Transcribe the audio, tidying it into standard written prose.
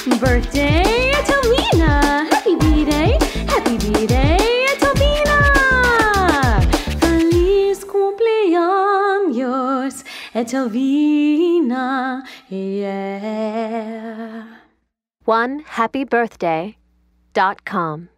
Birthday, Etelvina! Happy B-Day! Happy B-Day, Etelvina! Feliz cumpleaños, Etelvina, yeah. OneHappyBirthday.com